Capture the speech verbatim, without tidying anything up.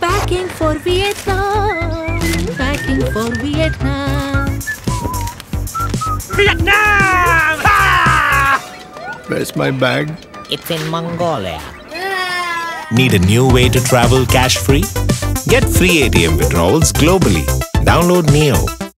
Packing for Vietnam. Packing for Vietnam. Vietnam! Ha! Where's my bag? It's in Mongolia. Need a new way to travel cash-free? Get free A T M withdrawals globally. Download Niyo.